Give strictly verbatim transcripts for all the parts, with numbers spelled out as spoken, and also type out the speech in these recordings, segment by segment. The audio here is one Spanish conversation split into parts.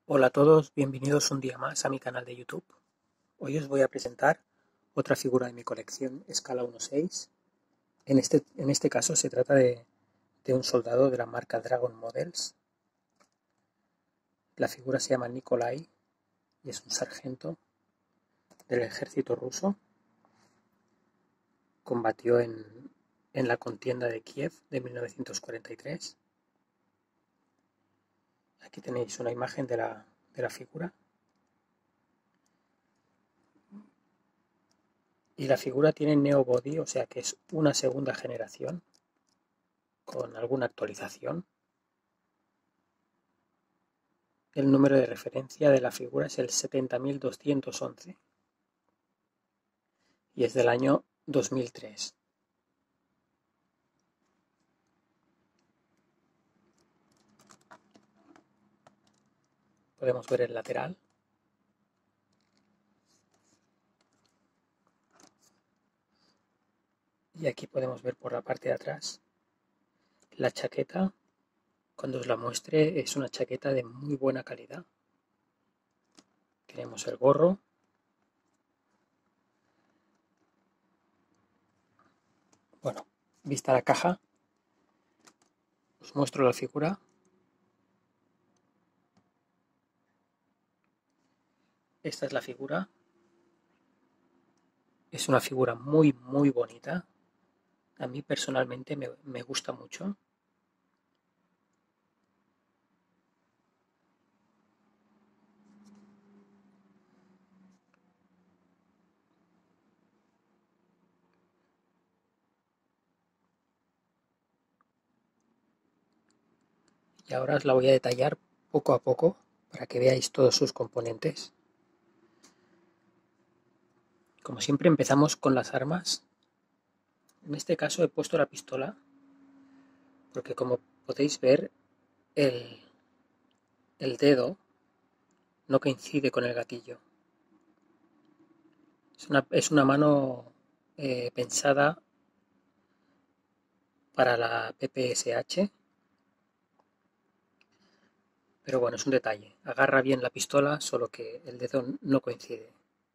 Hola a todos, bienvenidos un día más a mi canal de YouTube. Hoy os voy a presentar otra figura de mi colección escala uno seis. En este, en este caso se trata de, de un soldado de la marca Dragon Models. La figura se llama Nikolai y es un sargento del ejército ruso. Combatió en, en la contienda de Kiev de mil novecientos cuarenta y tres. Aquí tenéis una imagen de la, de la figura. Y la figura tiene Neo Body, o sea que es una segunda generación con alguna actualización. El número de referencia de la figura es el setenta mil doscientos once y es del año dos mil tres. Podemos ver el lateral. Y aquí podemos ver por la parte de atrás la chaqueta. Cuando os la muestre es una chaqueta de muy buena calidad. Tenemos el gorro. Bueno, vista la caja, os muestro la figura. Esta es la figura. Es una figura muy, muy bonita. A mí personalmente me, me gusta mucho. Y ahora os la voy a detallar poco a poco para que veáis todos sus componentes. Como siempre empezamos con las armas. En este caso he puesto la pistola porque, como podéis ver, el, el dedo no coincide con el gatillo. Es una, es una mano eh, pensada para la P P S H, pero bueno, es un detalle. Agarra bien la pistola, solo que el dedo no coincide.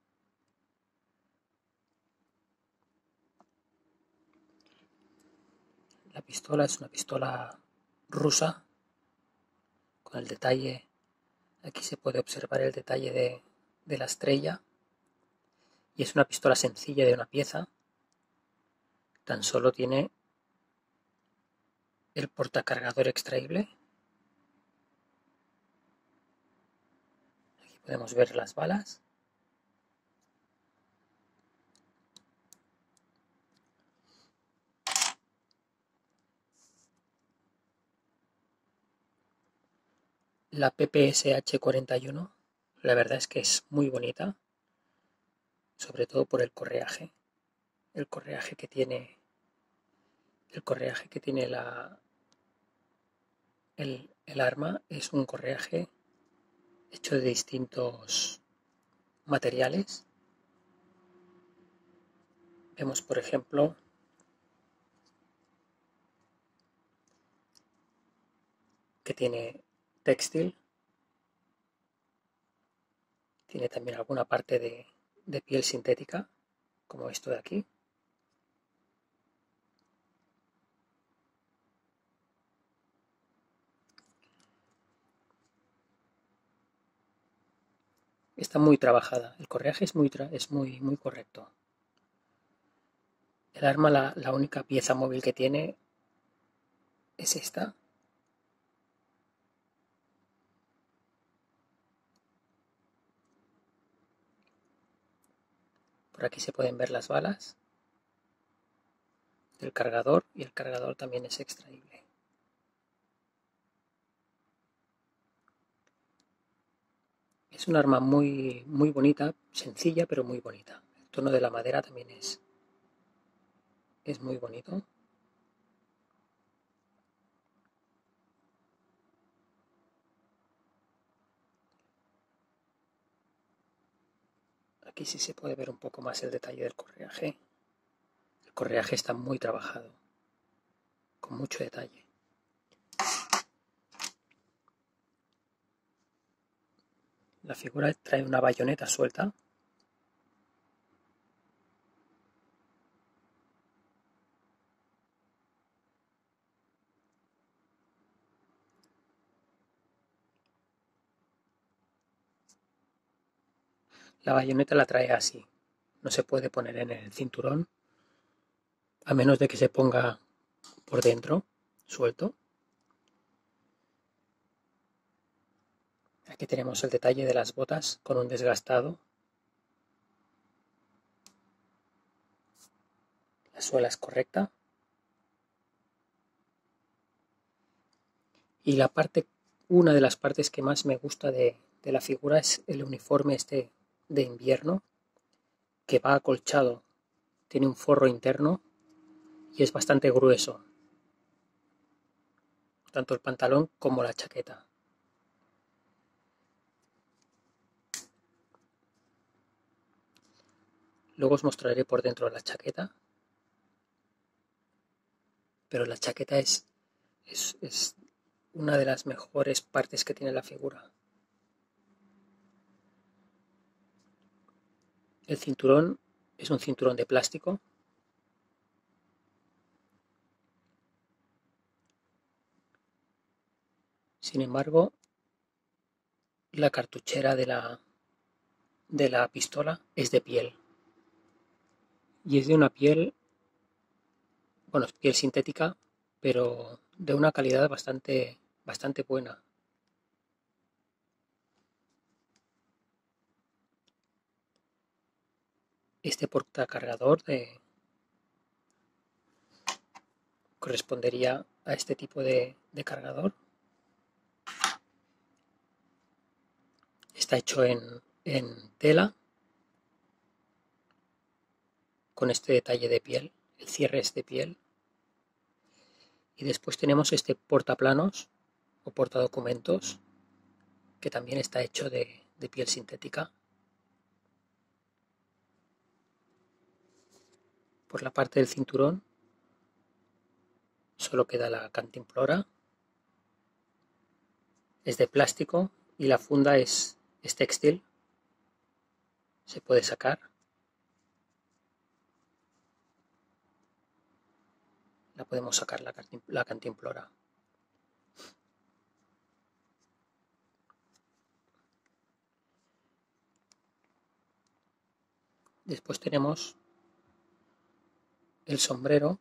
La pistola es una pistola rusa, con el detalle, aquí se puede observar el detalle de, de la estrella, y es una pistola sencilla de una pieza. Tan solo tiene el portacargador extraíble. Aquí podemos ver las balas. La P P S H cuarenta y uno, la verdad es que es muy bonita, sobre todo por el correaje. El correaje que tiene, el correaje que tiene la, el, el arma es un correaje hecho de distintos materiales. Vemos, por ejemplo, que tiene textil, tiene también alguna parte de, de piel sintética, como esto de aquí. Está muy trabajada, el correaje es muy, es muy, muy correcto. El arma, la, la única pieza móvil que tiene es esta. Por aquí se pueden ver las balas del cargador, y el cargador también es extraíble. Es un arma muy, muy bonita, sencilla pero muy bonita. El tono de la madera también es, es muy bonito. Aquí sí se puede ver un poco más el detalle del correaje. El correaje está muy trabajado, con mucho detalle. La figura trae una bayoneta suelta. La bayoneta la trae así. No se puede poner en el cinturón, a menos de que se ponga por dentro, suelto. Aquí tenemos el detalle de las botas con un desgastado. La suela es correcta. Y la parte, una de las partes que más me gusta de, de la figura es el uniforme este de invierno, que va acolchado. Tiene un forro interno y es bastante grueso, tanto el pantalón como la chaqueta. Luego os mostraré por dentro la chaqueta, pero la chaqueta es, es, es una de las mejores partes que tiene la figura. El cinturón es un cinturón de plástico. Sin embargo, la cartuchera de la, de la pistola es de piel. Y es de una piel, bueno, es piel sintética, pero de una calidad bastante, bastante buena. Este portacargador de, correspondería a este tipo de, de cargador. Está hecho en, en tela, con este detalle de piel. El cierre es de piel. Y después tenemos este portaplanos o portadocumentos, que también está hecho de, de piel sintética. Por la parte del cinturón solo queda la cantimplora. Es de plástico y la funda es, es textil. Se puede sacar. La podemos sacar la, la cantimplora. Después tenemos el sombrero.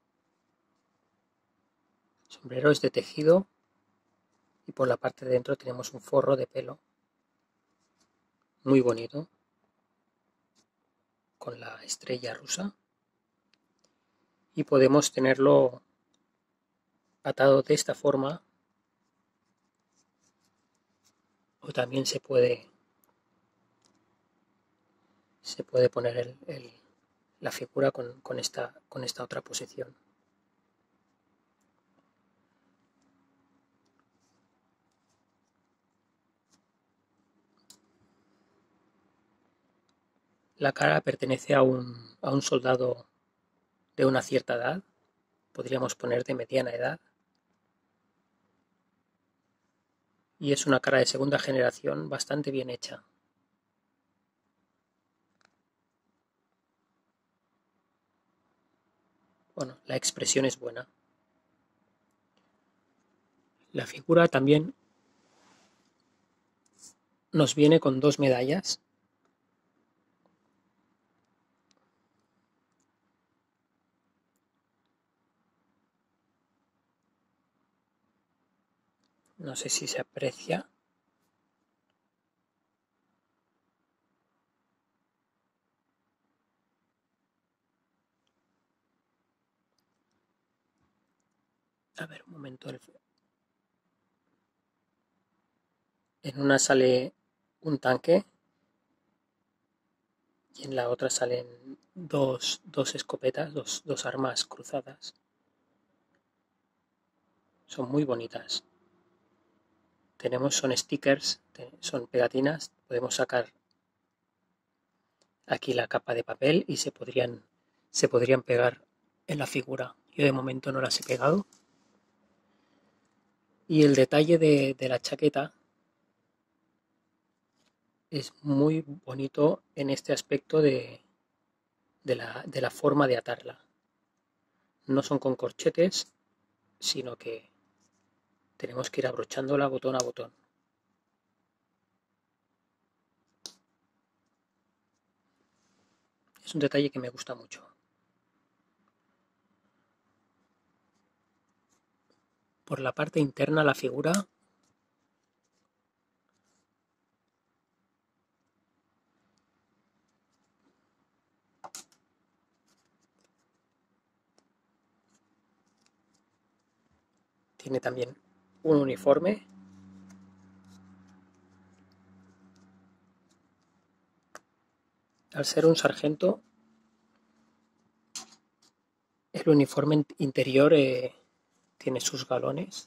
El sombrero es de tejido y por la parte de dentro tenemos un forro de pelo muy bonito con la estrella rusa, y podemos tenerlo atado de esta forma, o también se puede se puede poner el, el, la figura con, con, esta, con esta otra posición. La cara pertenece a un, a un soldado de una cierta edad, podríamos poner de mediana edad, y es una cara de segunda generación bastante bien hecha. Bueno, la expresión es buena. La figura también nos viene con dos medallas. No sé si se aprecia. A ver, un momento. En una sale un tanque y en la otra salen dos, dos escopetas, dos, dos armas cruzadas. Son muy bonitas. Tenemos, son stickers, son pegatinas. Podemos sacar aquí la capa de papel y se podrían, se podrían pegar en la figura. Yo de momento no las he pegado. Y el detalle de, de la chaqueta es muy bonito en este aspecto de, de, la, de la forma de atarla. No son con corchetes, sino que tenemos que ir abrochándola botón a botón. Es un detalle que me gusta mucho. Por la parte interna la figura tiene también un uniforme. Al ser un sargento, el uniforme interior eh, tiene sus galones.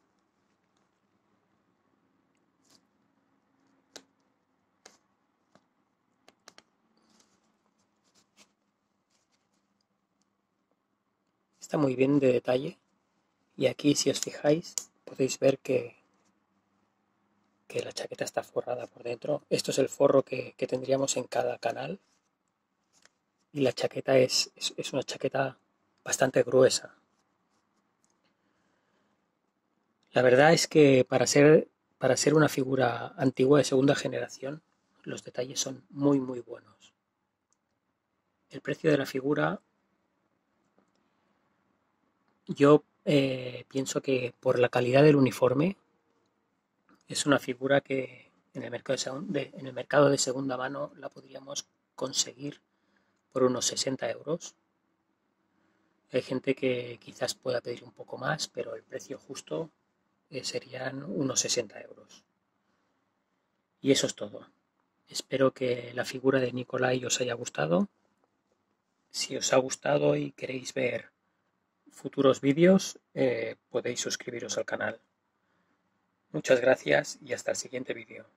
Está muy bien de detalle. Y aquí, si os fijáis, podéis ver que, que la chaqueta está forrada por dentro. Esto es el forro que, que tendríamos en cada canal. Y la chaqueta es, es, es una chaqueta bastante gruesa. La verdad es que para ser, para ser una figura antigua de segunda generación, los detalles son muy muy buenos. El precio de la figura, yo eh, pienso que por la calidad del uniforme, es una figura que en el mercado de, en el mercado de segunda mano la podríamos conseguir por unos sesenta euros. Hay gente que quizás pueda pedir un poco más, pero el precio justo eh, serían unos sesenta euros. Y eso es todo. Espero que la figura de Nikolai os haya gustado. Si os ha gustado y queréis ver futuros vídeos, eh, podéis suscribiros al canal. Muchas gracias y hasta el siguiente vídeo.